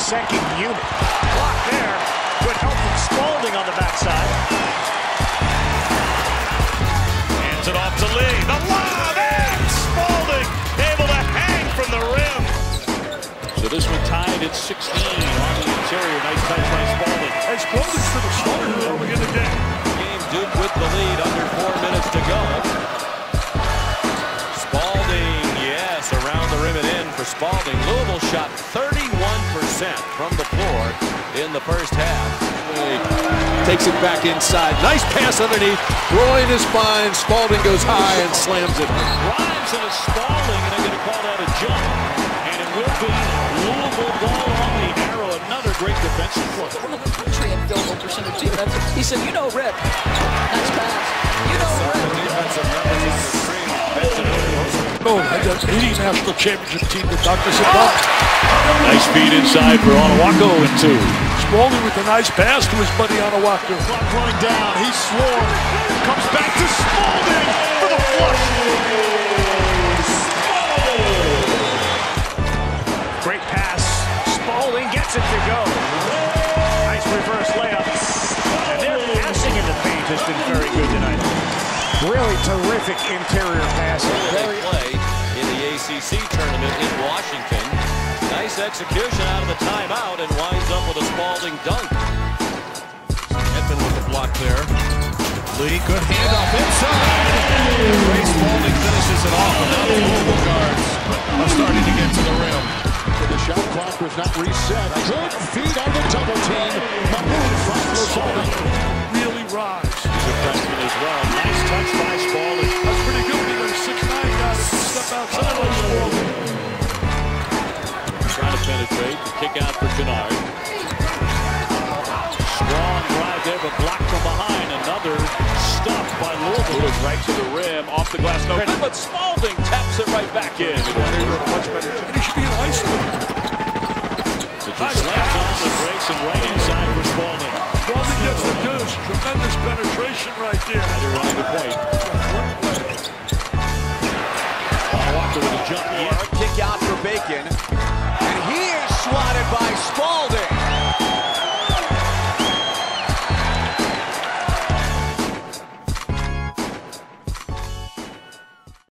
second unit. Block there. Good help from Spalding on the backside. Hands it off to Lee. The lob, and Spalding able to hang from the rim. So this one tied at 16 on the interior. Nice touch by Spalding. And Spalding's to the starter early in the game. Duke with the lead, under 4 minutes to go. Spalding, yes, around the rim and in for Spalding. Louisville shot 31% from the floor in the first half. Takes it back inside. Nice pass underneath. Groin is fine. Spalding goes high and slams it. Grimes into Spalding, and they're going to call that a jump. And it will be Louisville ball on the arrow. Another great defensive play. He said, you know, Rip. Nice pass. You know, Rip. Oh, I got 80 national championship team that Dr. Sabah. Nice feed inside for Onawako and 2. Spalding with a nice pass to his buddy Onawako. Clock running down. He's swarmed. Comes back to Spalding for the flush. Great pass. Spalding gets it to go. Nice reverse layup. And their passing in the paint has been very good tonight. Really terrific interior passing. They play in the ACC tournament in Washington. Nice execution out of the timeout and winds up with a Spalding dunk. Edmond with the block there. Lee, good handoff inside. Ray Spalding finishes it off, and now the Louisville guards are starting to get to the rim. The shot clock was not reset. Good feed on the double team. Mahmoud finds Spalding. Really rise. He's a freshman as well. Nice touch by Spalding. That's pretty good. You got a 6'9" guy that can step outside like Spalding. Trying to penetrate. The kick out for Kennard. Strong drive there, but blocked from behind. Another stop by Louisville. Right to the rim, off the glass. No good, but Spalding taps it right back in. Much better. And he should be in high school. It just slams on the brakes and right inside for Spalding. Spalding gets the deuce. Tremendous penetration right there. They're running the point. Walker with a jump. Kick out for Bacon. And he is swatted by Spalding.